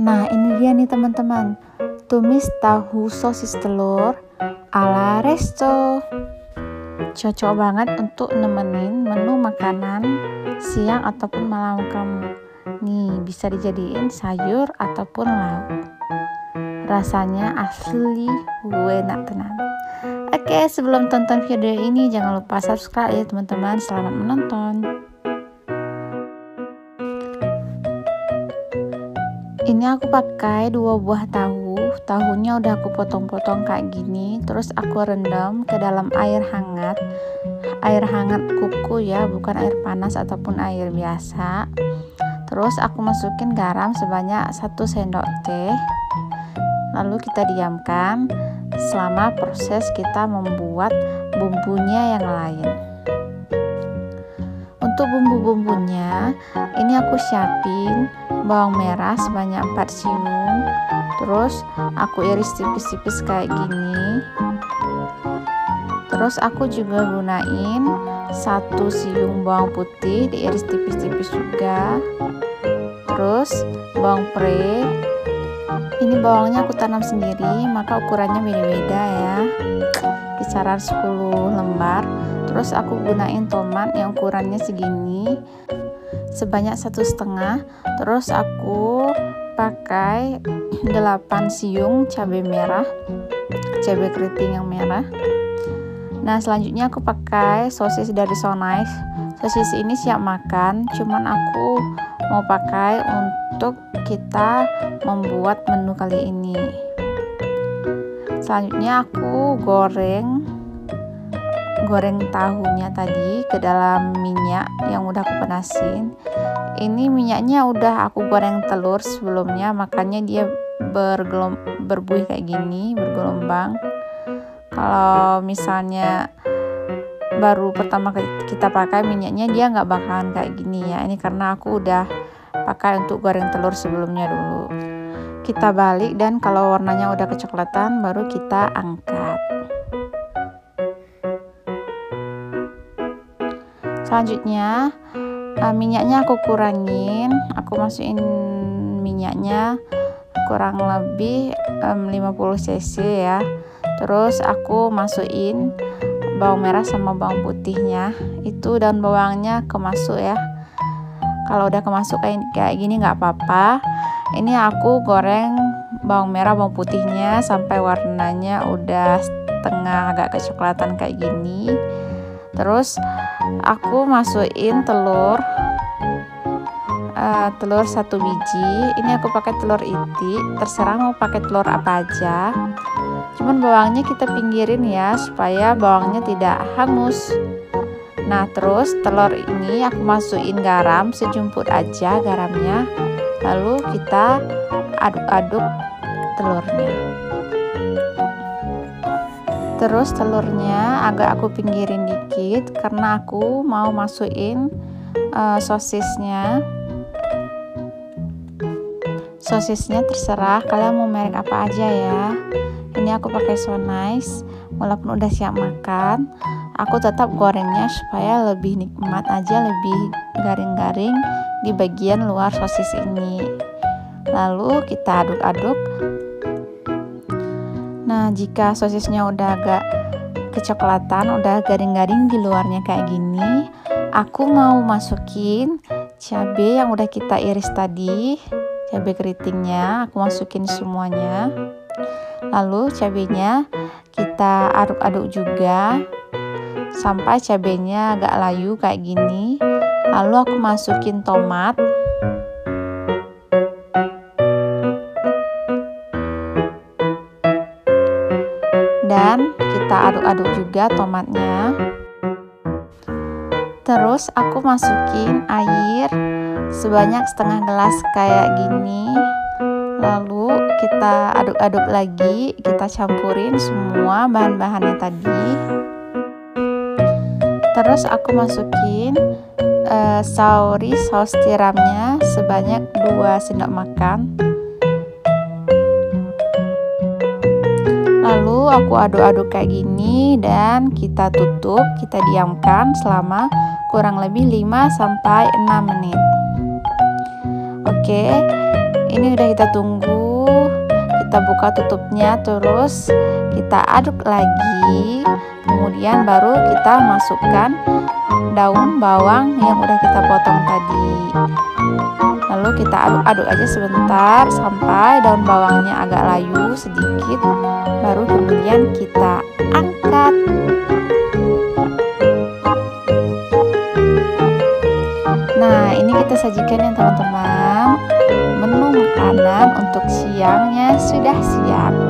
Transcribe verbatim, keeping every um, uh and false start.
Nah, ini dia nih teman-teman, tumis tahu sosis telur ala resto. Cocok banget untuk nemenin menu makanan siang ataupun malam kamu. Nih, bisa dijadiin sayur ataupun lauk. Rasanya asli enak tenan. Oke, sebelum tonton video ini jangan lupa subscribe ya teman-teman. Selamat menonton. Ini aku pakai dua buah tahu. Tahunya udah aku potong-potong kayak gini. Terus aku rendam ke dalam air hangat. Air hangat kuku ya, bukan air panas ataupun air biasa. Terus aku masukin garam sebanyak satu sendok teh. Lalu kita diamkan selama proses kita membuat bumbunya yang lain. Untuk bumbu-bumbunya, ini aku siapin bawang merah sebanyak empat siung. Terus aku iris tipis-tipis kayak gini. Terus aku juga gunain satu siung bawang putih diiris tipis-tipis juga. Terus bawang pre. Ini bawangnya aku tanam sendiri, maka ukurannya beda-beda ya. Kisaran sepuluh lembar. Terus aku gunain tomat yang ukurannya segini sebanyak satu setengah. Terus aku pakai delapan siung cabai merah, cabai keriting yang merah. Nah, selanjutnya aku pakai sosis dari So Nice. Sosis ini siap makan, cuman aku mau pakai untuk kita membuat menu kali ini. Selanjutnya aku goreng goreng tahunya tadi ke dalam minyak yang udah aku panasin. Ini minyaknya udah aku goreng telur sebelumnya, makanya dia bergelom berbuih kayak gini, bergelombang. Kalau misalnya baru pertama kita pakai minyaknya, dia nggak bakalan kayak gini ya. Ini karena aku udah pakai untuk goreng telur sebelumnya dulu. Kita balik, dan kalau warnanya udah kecoklatan baru kita angkat. Selanjutnya minyaknya aku kurangin, aku masukin minyaknya kurang lebih um, lima puluh cc ya. Terus aku masukin bawang merah sama bawang putihnya. Itu daun bawangnya kemasuk ya. Kalau udah kemasuk kayak, kayak gini nggak apa-apa. Ini aku goreng bawang merah bawang putihnya sampai warnanya udah setengah agak kecoklatan kayak gini. Terus aku masukin telur uh, telur satu biji. Ini aku pakai telur itik, terserah mau pakai telur apa aja. Cuman bawangnya kita pinggirin ya, supaya bawangnya tidak hangus. Nah, terus telur ini aku masukin garam sejumput aja garamnya. Lalu kita aduk-aduk telurnya. Terus telurnya agak aku pinggirin dikit karena aku mau masukin uh, sosisnya. Sosisnya terserah kalian mau merek apa aja ya. Ini aku pakai So Nice. Walaupun udah siap makan, aku tetap gorengnya supaya lebih nikmat aja, lebih garing-garing di bagian luar sosis ini. Lalu kita aduk-aduk. Nah, jika sosisnya udah agak kecoklatan, udah garing-garing di luarnya kayak gini, aku mau masukin cabai yang udah kita iris tadi, cabai keritingnya, aku masukin semuanya. Lalu cabainya kita aduk-aduk juga sampai cabainya agak layu kayak gini. Lalu aku masukin tomat. Dan kita aduk-aduk juga tomatnya. Terus aku masukin air sebanyak setengah gelas kayak gini. Lalu kita aduk-aduk lagi, kita campurin semua bahan-bahannya tadi. Terus aku masukin uh, sauri saus tiramnya sebanyak dua sendok makan. Lalu aku aduk-aduk kayak gini dan kita tutup, kita diamkan selama kurang lebih lima sampai enam menit. Oke, Ini udah kita tunggu, kita buka tutupnya, terus kita aduk lagi. Kemudian baru kita masukkan daun bawang yang udah kita potong tadi. Lalu kita aduk-aduk aja sebentar sampai daun bawangnya agak layu sedikit, baru kemudian kita angkat. Nah, ini kita sajikan ya teman-teman. Menu makanan untuk siangnya sudah siap.